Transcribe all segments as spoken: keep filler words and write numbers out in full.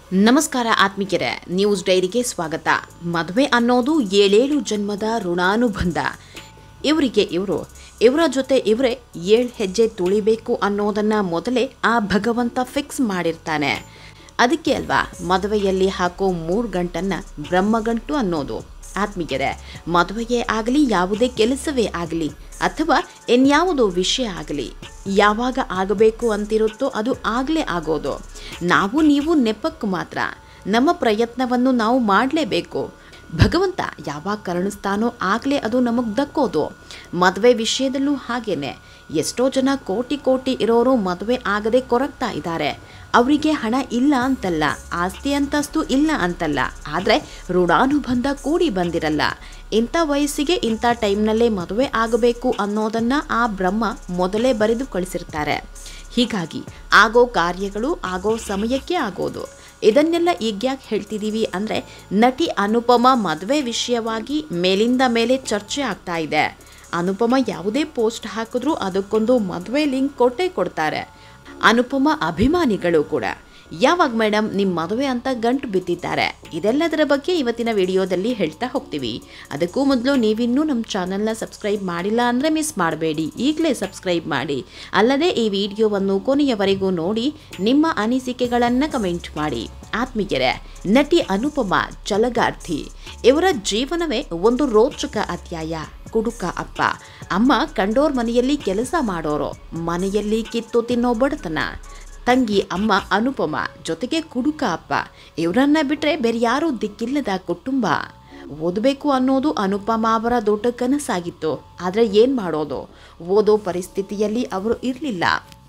ನಮಸ್ಕಾರ ಆತ್ಮಿಕರೇ, ನ್ಯೂಸ್ ಡೈರಿಗೆ ಸ್ವಾಗತ. ಮದುವೆ ಅನ್ನೋದು ಏಳೇಳು ಜನ್ಮದ ಋಣಾನುಬಂಧ. ಇವರಿಗೆ ಇವರು ಇವರ ಜೊತೆ ಇವರೇ ಏಳು ಹೆಜ್ಜೆ ತುಳಿಬೇಕು ಅನ್ನೋದನ್ನು ಮೊದಲೇ ಆ ಭಗವಂತ ಫಿಕ್ಸ್ ಮಾಡಿರ್ತಾನೆ. ಅದಕ್ಕೆ ಅಲ್ವಾ ಮದುವೆಯಲ್ಲಿ ಹಾಕೋ ಮೂರು ಗಂಟನ್ನು ಬ್ರಹ್ಮಗಂಟು ಅನ್ನೋದು. ಆತ್ಮೀಯರೇ, ಮದುವೆಯೇ ಆಗಲಿ, ಯಾವುದೇ ಕೆಲಸವೇ ಆಗಲಿ ಅಥವಾ ಇನ್ಯಾವುದೋ ವಿಷಯ ಆಗಲಿ, ಯಾವಾಗ ಆಗಬೇಕು ಅಂತಿರುತ್ತೋ ಅದು ಆಗಲೇ ಆಗೋದು. ನಾವು ನೀವು ನೆಪಕ್ಕೆ ಮಾತ್ರ. ನಮ್ಮ ಪ್ರಯತ್ನವನ್ನು ನಾವು ಮಾಡಲೇಬೇಕು. ಭಗವಂತ ಯಾವಾಗ ಕರುಣಿಸ್ತಾನೋ ಆಗಲೇ ಅದು ನಮಗೆ ದಕ್ಕೋದು. ಮದುವೆ ವಿಷಯದಲ್ಲೂ ಹಾಗೇನೆ. ಎಷ್ಟೋ ಜನ ಕೋಟಿ ಕೋಟಿ ಇರೋರು ಮದುವೆ ಆಗದೆ ಕೊರಗ್ತಾ ಇದ್ದಾರೆ. ಅವರಿಗೆ ಹಣ ಇಲ್ಲ ಅಂತಲ್ಲ, ಆಸ್ತಿ ಅಂತಸ್ತು ಇಲ್ಲ ಅಂತಲ್ಲ, ಆದರೆ ಋಣಾನುಬಂಧ ಕೂಡಿ ಬಂದಿರಲ್ಲ. ಇಂಥ ವಯಸ್ಸಿಗೆ ಇಂಥ ಟೈಮ್ನಲ್ಲೇ ಮದುವೆ ಆಗಬೇಕು ಅನ್ನೋದನ್ನು ಆ ಬ್ರಹ್ಮ ಮೊದಲೇ ಬರೆದು ಕಳಿಸಿರ್ತಾರೆ. ಹೀಗಾಗಿ ಆಗೋ ಕಾರ್ಯಗಳು ಆಗೋ ಸಮಯಕ್ಕೆ ಆಗೋದು. ಇದನ್ನೆಲ್ಲ ಈಗ್ಯಾಕೆ ಹೇಳ್ತಿದ್ದೀವಿ ಅಂದರೆ, ನಟಿ ಅನುಪಮ ಮದುವೆ ವಿಷಯವಾಗಿ ಮೇಲಿಂದ ಮೇಲೆ ಚರ್ಚೆ ಆಗ್ತಾ ಇದೆ. ಅನುಪಮ ಯಾವುದೇ ಪೋಸ್ಟ್ ಹಾಕಿದ್ರೂ ಅದಕ್ಕೊಂದು ಮದುವೆ ಲಿಂಕ್ ಕೊಟ್ಟೇ ಕೊಡ್ತಾರೆ. ಅನುಪಮ ಅಭಿಮಾನಿಗಳು ಕೂಡ ಯಾವಾಗ ಮೇಡಮ್ ನಿಮ್ಮ ಮದುವೆ ಅಂತ ಗಂಟು ಬಿದ್ದಿದ್ದಾರೆ. ಇದೆಲ್ಲದರ ಬಗ್ಗೆ ಇವತ್ತಿನ ವಿಡಿಯೋದಲ್ಲಿ ಹೇಳ್ತಾ ಹೋಗ್ತೀವಿ. ಅದಕ್ಕೂ ಮೊದಲು ನೀವಿನ್ನೂ ನಮ್ಮ ಚಾನಲ್ನ ಸಬ್ಸ್ಕ್ರೈಬ್ ಮಾಡಿಲ್ಲ ಅಂದರೆ ಮಿಸ್ ಮಾಡಬೇಡಿ, ಈಗಲೇ ಸಬ್ಸ್ಕ್ರೈಬ್ ಮಾಡಿ. ಅಲ್ಲದೆ ಈ ವಿಡಿಯೋವನ್ನು ಕೊನೆಯವರೆಗೂ ನೋಡಿ ನಿಮ್ಮ ಅನಿಸಿಕೆಗಳನ್ನು ಕಮೆಂಟ್ ಮಾಡಿ. ಆತ್ಮೀಯರೇ, ನಟಿ ಅನುಪಮ ಛಲಗಾರ್ತಿ. ಇವರ ಜೀವನವೇ ಒಂದು ರೋಚಕ ಅಧ್ಯಾಯ. ಕುಡುಕ ಅಪ್ಪ, ಅಮ್ಮ ಕಂಡೋರ್ ಮನೆಯಲ್ಲಿ ಕೆಲಸ ಮಾಡೋರು, ಮನೆಯಲ್ಲಿ ಕಿತ್ತು ತಿನ್ನೋ ಬಡತನ. ತಂಗಿ ಅಮ್ಮ ಅನುಪಮ, ಜೊತೆಗೆ ಕುಡುಕ ಅಪ್ಪ. ಇವರನ್ನ ಬಿಟ್ಟರೆ ಬೇರೆ ಯಾರೂ ದಿಕ್ಕಿಲ್ಲದ ಕುಟುಂಬ. ಓದಬೇಕು ಅನ್ನೋದು ಅನುಪಮ ಅವರ ದೊಡ್ಡ ಕನಸಾಗಿತ್ತು. ಆದರೆ ಏನು ಮಾಡೋದು, ಓದೋ ಪರಿಸ್ಥಿತಿಯಲ್ಲಿ ಅವರು ಇರಲಿಲ್ಲ.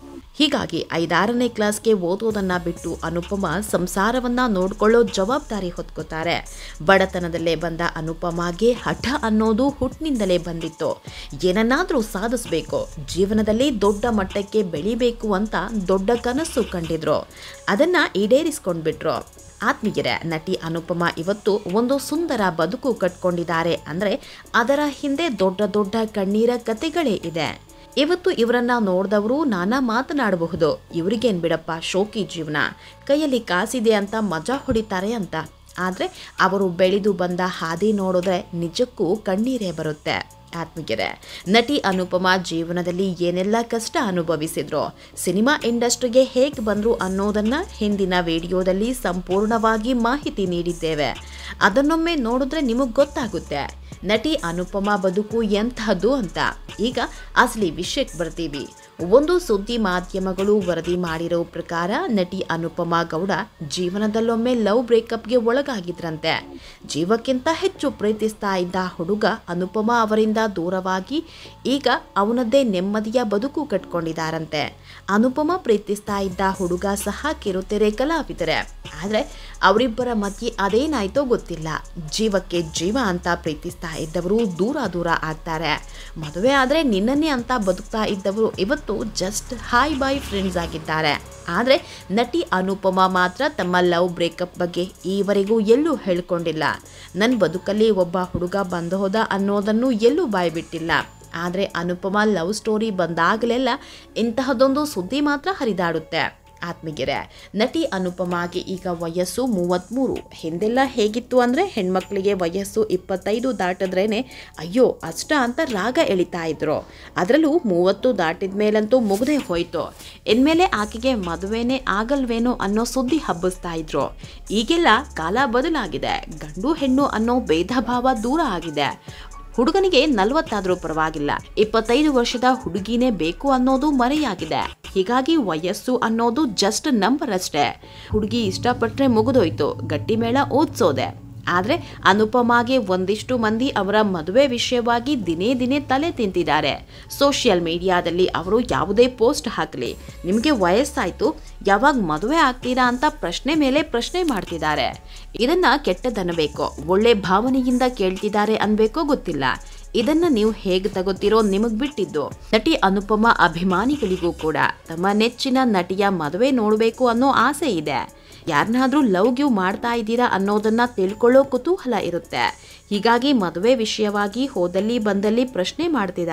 ಹೀಗಾಗಿ ಐದಾರನೇ ಕ್ಲಾಸ್ಗೆ ಓದೋದನ್ನು ಬಿಟ್ಟು ಅನುಪಮ ಸಂಸಾರವನ್ನು ನೋಡಿಕೊಳ್ಳೋ ಜವಾಬ್ದಾರಿ ಹೊತ್ಕೋತಾರೆ. ಬಡತನದಲ್ಲೇ ಬಂದ ಅನುಪಮಗೆ ಹಠ ಅನ್ನೋದು ಹುಟ್ಟಿನಿಂದಲೇ ಬಂದಿತ್ತು. ಏನನ್ನಾದರೂ ಸಾಧಿಸಬೇಕು, ಜೀವನದಲ್ಲಿ ದೊಡ್ಡ ಮಟ್ಟಕ್ಕೆ ಬೆಳಿಬೇಕು ಅಂತ ದೊಡ್ಡ ಕನಸು ಕಂಡಿದ್ರು. ಅದನ್ನು ಈಡೇರಿಸ್ಕೊಂಡ್ಬಿಟ್ರು. ಆತ್ಮೀಯರೇ, ನಟಿ ಅನುಪಮ ಇವತ್ತು ಒಂದು ಸುಂದರ ಬದುಕು ಕಟ್ಕೊಂಡಿದ್ದಾರೆ ಅಂದರೆ ಅದರ ಹಿಂದೆ ದೊಡ್ಡ ದೊಡ್ಡ ಕಣ್ಣೀರ ಕತೆಗಳೇ ಇದೆ. ಇವತ್ತು ಇವರನ್ನ ನೋಡಿದವರು ನಾನಾ ಮಾತನಾಡಬಹುದು, ಇವರಿಗೇನು ಬಿಡಪ್ಪ ಶೋಕಿ ಜೀವನ, ಕೈಯಲ್ಲಿ ಕಾಸಿದೆ ಅಂತ ಮಜಾ ಹೊಡಿತಾರೆ ಅಂತ. ಆದರೆ ಅವರು ಬೆಳೆದು ಬಂದ ಹಾದಿ ನೋಡಿದ್ರೆ ನಿಜಕ್ಕೂ ಕಣ್ಣೀರೇ ಬರುತ್ತೆ. ಆತ್ಮೀಯರೇ, ನಟಿ ಅನುಪಮ ಜೀವನದಲ್ಲಿ ಏನೆಲ್ಲ ಕಷ್ಟ ಅನುಭವಿಸಿದ್ರು, ಸಿನಿಮಾ ಇಂಡಸ್ಟ್ರಿಗೆ ಹೇಗೆ ಬಂದರು ಅನ್ನೋದನ್ನು ಹಿಂದಿನ ವಿಡಿಯೋದಲ್ಲಿ ಸಂಪೂರ್ಣವಾಗಿ ಮಾಹಿತಿ ನೀಡಿದ್ದೇವೆ. ಅದನ್ನೊಮ್ಮೆ ನೋಡಿದ್ರೆ ನಿಮಗೆ ಗೊತ್ತಾಗುತ್ತೆ ನಟಿ ಅನುಪಮ ಬದುಕು ಎಂಥದ್ದು ಅಂತ. ಈಗ ಅಸಲಿ ವಿಷಯಕ್ಕೆ ಬರ್ತೀವಿ. ಒಂದು ಸುದ್ದಿ ಮಾಧ್ಯಮಗಳು ವರದಿ ಮಾಡಿರೋ ಪ್ರಕಾರ ನಟಿ ಅನುಪಮ ಗೌಡ ಜೀವನದಲ್ಲೊಮ್ಮೆ ಲವ್ ಬ್ರೇಕಪ್ಗೆ ಒಳಗಾಗಿದ್ರಂತೆ. ಜೀವಕ್ಕಿಂತ ಹೆಚ್ಚು ಪ್ರೀತಿಸ್ತಾ ಇದ್ದ ಹುಡುಗ ಅನುಪಮ ಅವರಿಂದ ದೂರವಾಗಿ ಈಗ ಅವನದ್ದೇ ನೆಮ್ಮದಿಯ ಬದುಕು ಕಟ್ಕೊಂಡಿದ್ದಾರಂತೆ. ಅನುಪಮ ಪ್ರೀತಿಸ್ತಾ ಇದ್ದ ಹುಡುಗ ಸಹ ಕಿರುತೆರೆ ಕಲಾವಿದರೆ. ಆದರೆ ಅವರಿಬ್ಬರ ಮಧ್ಯೆ ಅದೇನಾಯ್ತೋ ಗೊತ್ತಿಲ್ಲ. ಜೀವಕ್ಕೆ ಜೀವ ಅಂತ ಪ್ರೀತಿಸ್ತಾ ಇದ್ದವರು ದೂರ ದೂರ ಆಗ್ತಾರೆ. ಮದುವೆ ಆದರೆ ನಿನ್ನನ್ನೇ ಅಂತ ಬದುಕ್ತಾ ಇದ್ದವರು ಇವತ್ತು ಜಸ್ಟ್ ಹಾಯ್ ಬಾಯ್ ಫ್ರೆಂಡ್ಸ್ ಆಗಿದ್ದಾರೆ. ಆದರೆ ನಟಿ ಅನುಪಮ ಮಾತ್ರ ತಮ್ಮ ಲವ್ ಬ್ರೇಕಪ್ ಬಗ್ಗೆ ಈವರೆಗೂ ಎಲ್ಲೂ ಹೇಳ್ಕೊಂಡಿಲ್ಲ. ನನ್ನ ಬದುಕಲ್ಲಿ ಒಬ್ಬ ಹುಡುಗ ಬಂದು ಹೋದ ಅನ್ನೋದನ್ನು ಎಲ್ಲೂ ಬಾಯ್ಬಿಟ್ಟಿಲ್ಲ. ಆದರೆ ಅನುಪಮ ಲವ್ ಸ್ಟೋರಿ ಬಂದಾಗಲೆಲ್ಲ ಇಂತಹದೊಂದು ಸುದ್ದಿ ಮಾತ್ರ ಹರಿದಾಡುತ್ತೆ. ಆತ್ಮೀಯರೇ, ನಟಿ ಅನುಪಮಗೆ ಈಗ ವಯಸ್ಸು ಮೂವತ್ತ್ಮೂರು. ಹಿಂದೆಲ್ಲ ಹೇಗಿತ್ತು ಅಂದರೆ ಹೆಣ್ಮಕ್ಳಿಗೆ ವಯಸ್ಸು ಇಪ್ಪತ್ತೈದು ದಾಟಿದ್ರೇ ಅಯ್ಯೋ ಅಷ್ಟ ಅಂತ ರಾಗ ಎಳಿತಾ ಇದ್ರು. ಅದರಲ್ಲೂ ಮೂವತ್ತು ದಾಟಿದ ಮೇಲಂತೂ ಮುಗದೆ ಹೋಯ್ತು. ಇನ್ಮೇಲೆ ಆಕೆಗೆ ಮದುವೆನೇ ಆಗಲ್ವೇನೋ ಅನ್ನೋ ಸುದ್ದಿ ಹಬ್ಬಿಸ್ತಾ ಇದ್ರು. ಈಗೆಲ್ಲ ಕಾಲ ಬದಲಾಗಿದೆ. ಗಂಡು ಹೆಣ್ಣು ಅನ್ನೋ ಭೇದ ಭಾವ ದೂರ ಆಗಿದೆ. ಹುಡುಗನಿಗೆ ನಲ್ವತ್ತಾದರೂ ಪರವಾಗಿಲ್ಲ, ಇಪ್ಪತ್ತೈದು ವರ್ಷದ ಹುಡುಗಿನೇ ಬೇಕು ಅನ್ನೋದು ಮರೆಯಾಗಿದೆ. ಹೀಗಾಗಿ ವಯಸ್ಸು ಅನ್ನೋದು ಜಸ್ಟ್ ನಂಬರ್ ಅಷ್ಟೇ. ಹುಡುಗಿ ಇಷ್ಟಪಟ್ಟರೆ ಮುಗಿದೋಯ್ತು, ಗಟ್ಟಿ ಮೇಳ ಓದಿಸೋದೆ. ಆದರೆ ಅನುಪಮಗೆ ಒಂದಿಷ್ಟು ಮಂದಿ ಅವರ ಮದುವೆ ವಿಷಯವಾಗಿ ದಿನೇ ದಿನೇ ತಲೆ ತಿಂತಿದ್ದಾರೆ. ಸೋಷಿಯಲ್ ಮೀಡಿಯಾದಲ್ಲಿ ಅವರು ಯಾವುದೇ ಪೋಸ್ಟ್ ಹಾಕಲಿ, ನಿಮಗೆ ವಯಸ್ಸಾಯಿತು ಯಾವಾಗ ಮದುವೆ ಆಗ್ತೀರಾ ಅಂತ ಪ್ರಶ್ನೆ ಮೇಲೆ ಪ್ರಶ್ನೆ ಮಾಡ್ತಿದ್ದಾರೆ. ಇದನ್ನು ಕೆಟ್ಟದನ್ನಬೇಕೋ ಒಳ್ಳೆ ಭಾವನೆಯಿಂದ ಕೇಳ್ತಿದ್ದಾರೆ ಅನ್ಬೇಕೋ ಗೊತ್ತಿಲ್ಲ. ಇದನ್ನ ನೀವು ಹೇಗೆ ತಗೋತಿರೋ ನಿಮಗೆ ಬಿಟ್ಟಿದ್ದು. ನಟಿ ಅನುಪಮ ಅಭಿಮಾನಿಗಳಿಗೂ ಕೂಡ ತಮ್ಮ ನೆಚ್ಚಿನ ನಟಿಯ ಮದುವೆ ನೋಡಬೇಕು ಅನ್ನೋ ಆಸೆ ಇದೆ. ಯಾರನ್ನಾದ್ರೂ ಲವ್ ಗಿವ್ ಮಾಡ್ತಾ ಇದ್ದೀರಾ ಅನ್ನೋದನ್ನ ತಿಳ್ಕೊಳ್ಳೋ ಕುತೂಹಲ ಇರುತ್ತೆ. ಹೀಗಾಗಿ ಮದುವೆ ವಿಷಯವಾಗಿ ಹೋದಲ್ಲಿ ಬಂದಲ್ಲಿ ಪ್ರಶ್ನೆ ಮಾಡ್ತಿದ್ದಾರೆ.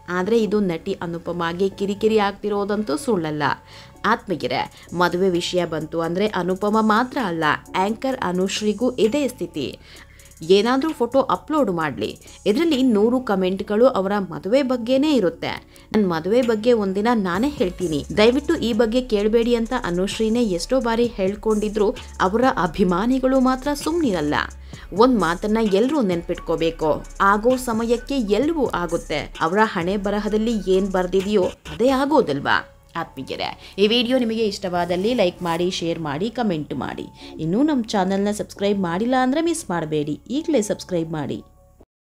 ಆದರೆ ಇದು ನಟಿ ಅನುಪಮಾಗೆ ಕಿರಿಕಿರಿ ಆಗ್ತಿರೋದಂತೂ ಸುಳ್ಳಲ್ಲ. ಆತ್ಮೀಯರೇ, ಮದುವೆ ವಿಷಯ ಬಂತು ಅಂದರೆ ಅನುಪಮ ಮಾತ್ರ ಅಲ್ಲ, ಆ್ಯಂಕರ್ ಅನುಶ್ರೀಗೂ ಇದೇ ಸ್ಥಿತಿ. ಏನಾದರೂ ಫೋಟೋ ಅಪ್ಲೋಡ್ ಮಾಡಲಿ, ಇದರಲ್ಲಿ ನೂರು ಕಮೆಂಟ್ಗಳು ಅವರ ಮದುವೆ ಬಗ್ಗೆನೇ ಇರುತ್ತೆ. ನನ್ನ ಮದುವೆ ಬಗ್ಗೆ ಒಂದಿನ ನಾನೇ ಹೇಳ್ತೀನಿ, ದಯವಿಟ್ಟು ಈ ಬಗ್ಗೆ ಕೇಳಬೇಡಿ ಅಂತ ಅನುಶ್ರೀನೇ ಎಷ್ಟೋ ಬಾರಿ ಹೇಳ್ಕೊಂಡಿದ್ರು. ಅವರ ಅಭಿಮಾನಿಗಳು ಮಾತ್ರ ಸುಮ್ಮನಿರಲ್ಲ. ಒಂದು ಮಾತನ್ನ ಎಲ್ಲರೂ ನೆನ್ಪಿಟ್ಕೋಬೇಕು, ಆಗೋ ಸಮಯಕ್ಕೆ ಎಲ್ಲವೂ ಆಗುತ್ತೆ. ಅವರ ಹಣೆ ಬರಹದಲ್ಲಿ ಏನು ಬರೆದಿದೆಯೋ ಅದೇ ಆಗೋದಲ್ವಾ. ಆತ್ಮೀಯರೇ, ಈ ವಿಡಿಯೋ ನಿಮಗೆ ಇಷ್ಟವಾದಲ್ಲಿ ಲೈಕ್ ಮಾಡಿ, ಶೇರ್ ಮಾಡಿ, ಕಮೆಂಟ್ ಮಾಡಿ. ಇನ್ನೂ ನಮ್ಮ ಚಾನಲ್ನ ಸಬ್ಸ್ಕ್ರೈಬ್ ಮಾಡಿಲ್ಲ ಅಂದರೆ ಮಿಸ್ ಮಾಡಬೇಡಿ, ಈಗಲೇ ಸಬ್ಸ್ಕ್ರೈಬ್ ಮಾಡಿ.